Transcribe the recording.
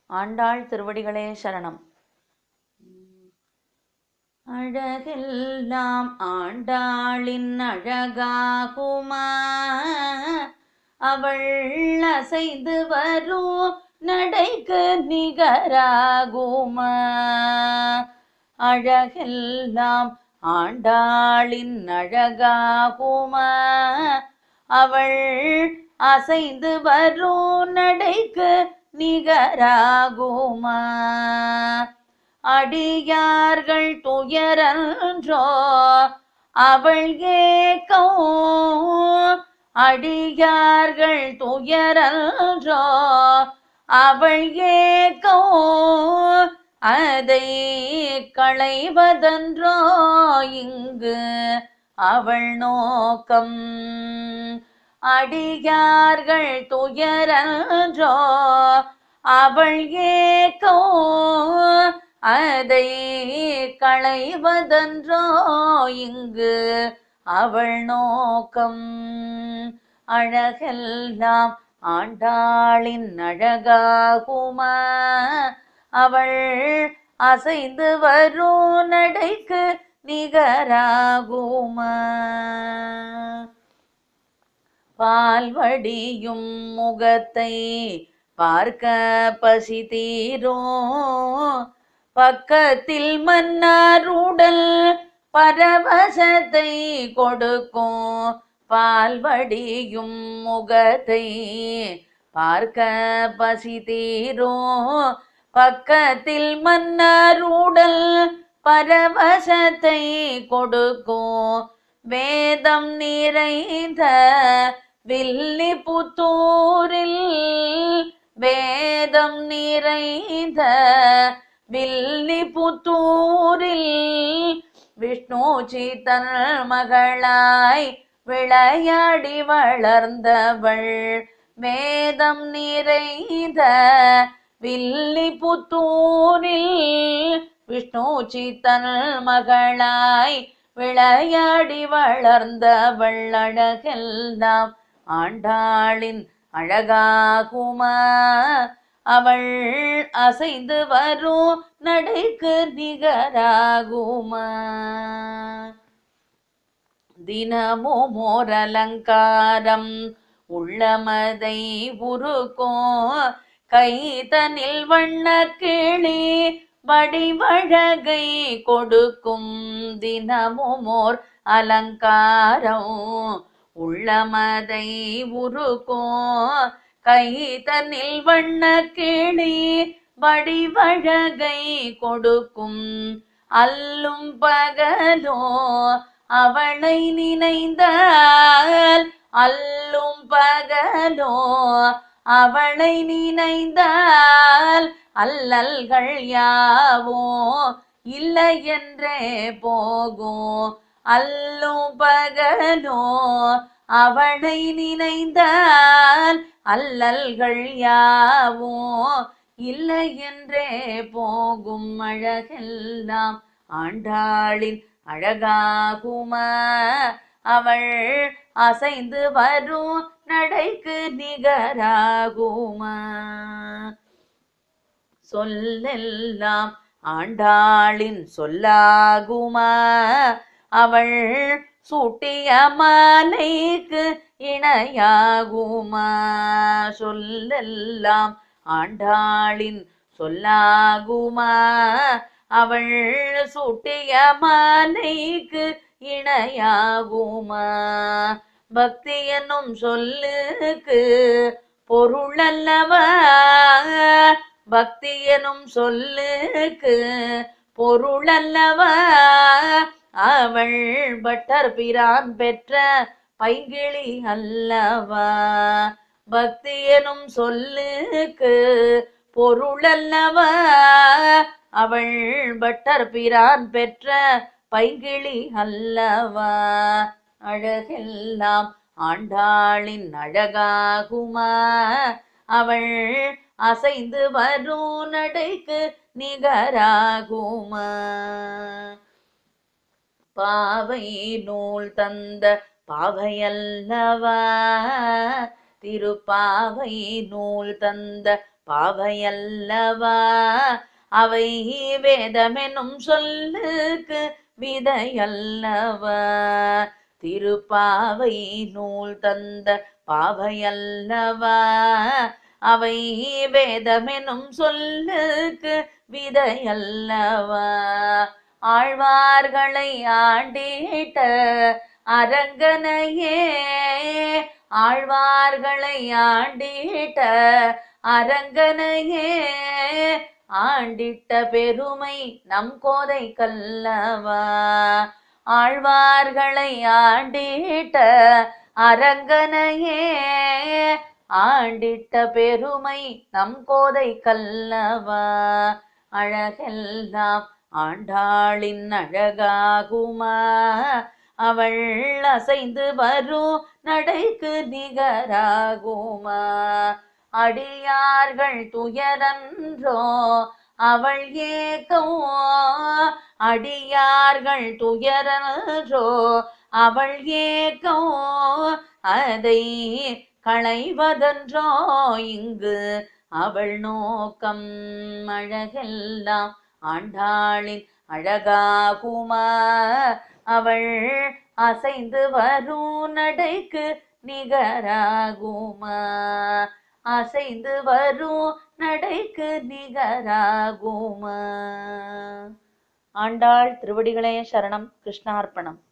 ஆண்டாள் திருவடிகளே சரணம். அழகெல்லாம் ஆண்டாளின் அழகாகுமா, அவள் அசைந்து வரும் நடைக்கு நிகராகுமா. அழகெல்லாம் ஆண்டாளின் அழகாகுமா, அவள் அசைந்து வரும் நடைக்கு நிகராகுமா. அடியார்கள் துயரன்றோ அவள் ஏக்கம், அடியார்கள் துயரன்றோ அவள் ஏக்கம், அதை களைவதன்றோ இங்கு அவள் நோக்கம். அடியார்கள் துயரன்றோ அவள் ஏக்கம், அதை களைவதன்றோ இங்கு அவள் நோக்கம். அழகெல்லாம் ஆண்டாளின் அழகாகுமா, அவள் அசைந்து வரும் நடைக்கு நிகராகுமா. பால்வடியும் முகத்தை பார்க்க பசி தீரும், பக்கத்தில் மன்னாருடல் பரவசத்தை கொடுக்கும். பால்வடியும் முகத்தை பார்க்க பசி தீரும், பக்கத்தில் மன்னாருடல் பரவசத்தை கொடுக்கும். வேதம் நிறைந்த வில்லிபுத்தூரில், வேதம் நிறைந்த வில்லிபுத்தூரில் விஷ்ணு சித்தன் மகளாய் விளையாடி வளர்ந்தவள். வேதம் நிறைந்த வில்லிபுத்தூரில் விஷ்ணு சித்தன் மகளாய் விளையாடி வளர்ந்தவள். அழகெல்லாம் ஆண்டாளின் அழகாகுமா, அவள் அசைந்து வரும் நடைக்கு நிகராகுமா. தினமும் ஓர் அலங்காரம் உள்ளமதை உருக்கும், கைதனில் வண்ண கிளி வடிவழகை கொடுக்கும். தினமும் ஓர் அலங்காரம் உள்ளமதை உருக்கும், கைதனில் வண்ண கிளி வடிவழகை கொடுக்கும். அல்லும் பகலோ அவளை நினைந்தால், அல்லும் பகலோ அவளை நினைந்தால் அல்லல்கள் யாவோ இல்லை என்றே போகும். அல்லும் பகலோ அவளை நினைந்தால் அல்லல்கள் யாவோ இல்லை என்றே போகும். அழகெல்லாம் ஆண்டாளின் அழகாகுமா, அவள் அசைந்து வரும் நடைக்கு நிகராகுமா. சொல்லெல்லாம் ஆண்டாளின் சொல்லாகுமா, அவள் சூட்டிய மாலைக்கு இணையாகுமா. சொல்லெல்லாம் ஆண்டாளின் சொல்லாகுமா, அவள் சூட்டிய மாலைக்கு இணையாகுமா. பக்தி என்னும் சொல்லுக்கு பொருள் அல்லவா, பக்தி எனும் சொல்லுக்கு பொருள் அல்லவா. அவள் பட்டர் பிரான் பெற்ற பைங்கிளி அல்லவா. பக்தி எனும் சொல்லுக்கு பொருள் அல்லவா, அவள் பட்டர் பிரான் பெற்ற பைங்கிளி அல்லவா. அழகெல்லாம் ஆண்டாளின் அழகாகுமா, அவள் அசைந்து வரும் நடைக்கு நிகராகுமா. பாவை நூல் தந்த பாவையல்லவா, திருப்பாவை நூல் தந்த பாவையல்லவா அவை வேதமெனும் சொல்லுக்கு விதையல்லவா திருப்பாவை நூல் தந்த பாவையல்லவா அவை வேதமெனும் சொல்லுக்கு விதையல்லவா ஆழ்வார்களை ஆண்டிட்ட அரங்கனையே ஆழ்வார்களை ஆண்டிட்ட அரங்கனையே ஆண்டிட்ட பெருமை நம் கோதை கல்லவா ஆழ்வார்களை ஆண்டிட்ட அரங்கனையே ஆண்டிட்ட பெருமை நம் கோதை கல்லவா அழகெல்லாம் ஆண்டாளின் அழகாகுமா அவள் அசைந்து வரும் நடைக்கு நிகராகுமா அடியார்கள் துயரன்றோ அவள் ஏக்கம் அடியார்கள் துயரன்றோ அவள் ஏக்கம் அதை களைவதன்றோ இங்கு அவள் நோக்கம் அழகெல்லாம் ஆண்டாளின் அழகாகுமா அவள் அசைந்து வரும் நடைக்கு நிகராகுமா அசைந்து வரும் நடைக்கு நிகராகுமா ஆண்டாள் திருவடிகளே சரணம் கிருஷ்ணார்ப்பணம்.